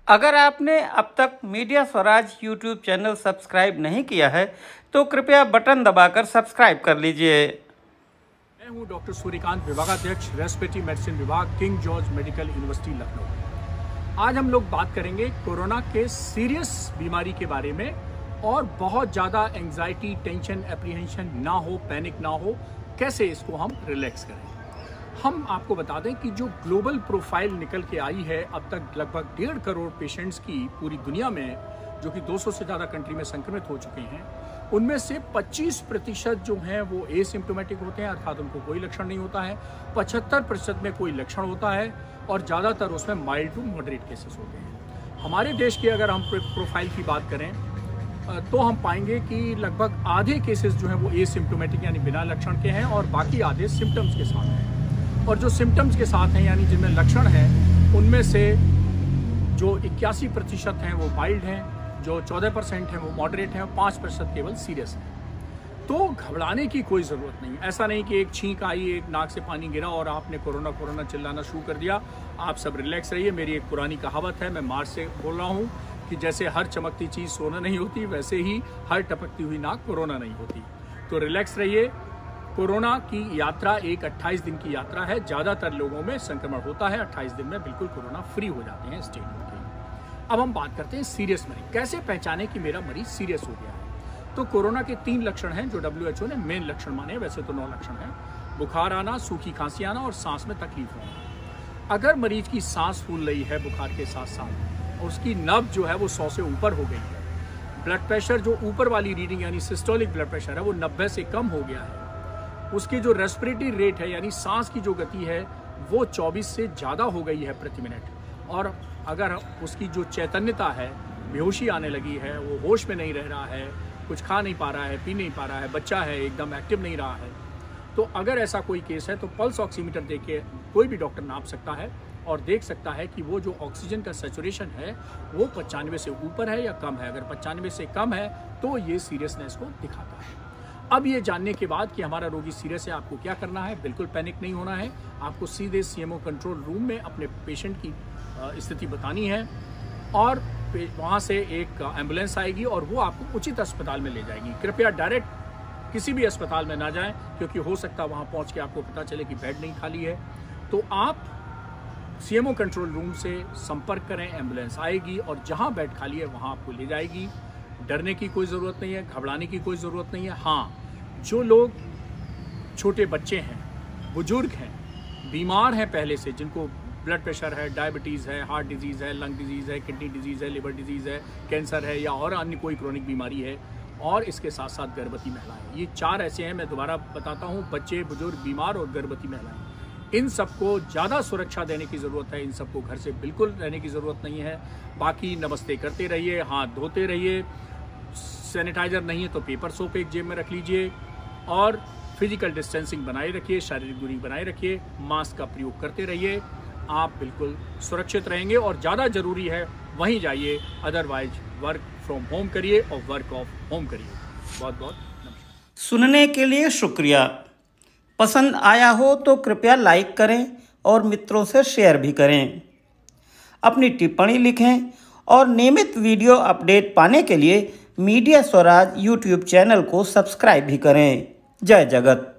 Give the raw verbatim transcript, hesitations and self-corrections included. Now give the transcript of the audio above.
अगर आपने अब तक media Swaraj YouTube channel subscribe नहीं किया है तो कृपया बटन दबाकर सब्सक्राइब कर लीजिए। मैं हूं डॉक्टर सूर्यकांत, विभागाध्यक्ष रेस्पिरेटरी मेडिसिन विभाग, King George Medical University Lucknow. आज हम लोग बात करेंगे कोरोना के सीरियस बीमारी के बारे में और बहुत ज़्यादा एंग्जाइटी, टेंशन, एप्रीहेंशन ना हो, पैनिक ना हो, कैसे इसको हम रिलैक्स करें। हम आपको बता दें कि जो ग्लोबल प्रोफाइल निकल के आई है अब तक लगभग डेढ़ करोड़ पेशेंट्स की पूरी दुनिया में, जो कि दो सौ से ज़्यादा कंट्री में संक्रमित हो चुके हैं, उनमें से पच्चीस प्रतिशत जो हैं वो एसिम्प्टोमेटिक होते हैं, अर्थात उनको कोई लक्षण नहीं होता है। पचहत्तर प्रतिशत में कोई लक्षण होता है और ज़्यादातर उसमें माइल्ड टू मॉडरेट केसेस होते हैं। हमारे देश की अगर हम प्रोफाइल की बात करें तो हम पाएंगे कि लगभग आधे केसेस जो हैं वो एसिम्प्टोमेटिक यानी बिना लक्षण के हैं और बाकी आधे सिम्टम्स के साथ हैं। और जो सिम्टम्स के साथ हैं यानी जिनमें लक्षण हैं, उनमें से जो इक्यासी प्रतिशत हैं वो माइल्ड हैं, जो चौदह परसेंट हैं वो मॉडरेट हैं और पाँच प्रतिशत केवल सीरियस हैं। तो घबराने की कोई ज़रूरत नहीं। ऐसा नहीं कि एक छींक आई, एक नाक से पानी गिरा और आपने कोरोना कोरोना चिल्लाना शुरू कर दिया। आप सब रिलैक्स रहिए। मेरी एक पुरानी कहावत है, मैं मार्च से बोल रहा हूँ कि जैसे हर चमकती चीज़ सोना नहीं होती, वैसे ही हर टपकती हुई नाक कोरोना नहीं होती। तो रिलैक्स रहिए। कोरोना की यात्रा एक अट्ठाईस दिन की यात्रा है। ज़्यादातर लोगों में संक्रमण होता है, अट्ठाईस दिन में बिल्कुल कोरोना फ्री हो जाते हैं स्टेज के। अब हम बात करते हैं सीरियस मरीज। कैसे पहचाने कि मेरा मरीज सीरियस हो गया है। तो कोरोना के तीन लक्षण हैं जो डब्ल्यू एच ओ ने मेन लक्षण माने, वैसे तो नौ लक्षण हैं। बुखार आना, सूखी खांसी आना और सांस में तकलीफ होना। अगर मरीज की सांस फूल रही है बुखार के साथ साथ और उसकी नब्ज जो है वो सौ से ऊपर हो गई है, ब्लड प्रेशर जो ऊपर वाली रीडिंग यानी सिस्टोलिक ब्लड प्रेशर है वो नब्बे से कम हो गया है, उसकी जो रेस्पिरेटरी रेट है यानी सांस की जो गति है वो चौबीस से ज़्यादा हो गई है प्रति मिनट, और अगर उसकी जो चैतन्यता है, बेहोशी आने लगी है, वो होश में नहीं रह रहा है, कुछ खा नहीं पा रहा है, पी नहीं पा रहा है, बच्चा है, एकदम एक्टिव नहीं रहा है, तो अगर ऐसा कोई केस है तो पल्स ऑक्सीमीटर दे के कोई भी डॉक्टर नाप सकता है और देख सकता है कि वो जो ऑक्सीजन का सैचुरेशन है वो पचानवे से ऊपर है या कम है। अगर पचानवे से कम है तो ये सीरियसनेस को दिखाता है। अब ये जानने के बाद कि हमारा रोगी सीरियस है, आपको क्या करना है? बिल्कुल पैनिक नहीं होना है। आपको सीधे C M O control room में अपने पेशेंट की स्थिति बतानी है और वहाँ से एक एम्बुलेंस आएगी और वो आपको उचित अस्पताल में ले जाएगी। कृपया डायरेक्ट किसी भी अस्पताल में ना जाएं, क्योंकि हो सकता है वहाँ पहुँच के आपको पता चले कि बेड नहीं खाली है। तो आप C M O control room से संपर्क करें, एम्बुलेंस आएगी और जहाँ बेड खाली है वहाँ आपको ले जाएगी। डरने की कोई ज़रूरत नहीं है, घबराने की कोई ज़रूरत नहीं है। हाँ, जो लोग छोटे बच्चे हैं, बुजुर्ग हैं, बीमार हैं पहले से, जिनको ब्लड प्रेशर है, डायबिटीज़ है, हार्ट डिजीज़ है, लंग डिजीज़ है, किडनी डिजीज़ है, लिवर डिजीज़ है, कैंसर है या और अन्य कोई क्रोनिक बीमारी है, और इसके साथ साथ गर्भवती महिलाएं, ये चार ऐसे हैं। मैं दोबारा बताता हूँ, बच्चे, बुजुर्ग, बीमार और गर्भवती महिलाएं, इन सबको ज़्यादा सुरक्षा देने की ज़रूरत है। इन सबको घर से बिल्कुल रहने की ज़रूरत नहीं है। बाकी नमस्ते करते रहिए, हाथ धोते रहिए, सैनिटाइजर नहीं है तो पेपर सोप एक जेब में रख लीजिए और फिजिकल डिस्टेंसिंग बनाए रखिए, शारीरिक दूरी बनाए रखिए, मास्क का प्रयोग करते रहिए। आप बिल्कुल सुरक्षित रहेंगे और ज़्यादा ज़रूरी है वहीं जाइए, अदरवाइज वर्क फ्रॉम होम करिए और वर्क ऑफ होम करिए। बहुत बहुत नमस्कार। सुनने के लिए शुक्रिया। पसंद आया हो तो कृपया लाइक करें और मित्रों से शेयर भी करें। अपनी टिप्पणी लिखें और नियमित वीडियो अपडेट पाने के लिए मीडिया स्वराज यूट्यूब चैनल को सब्सक्राइब भी करें। जय जगत।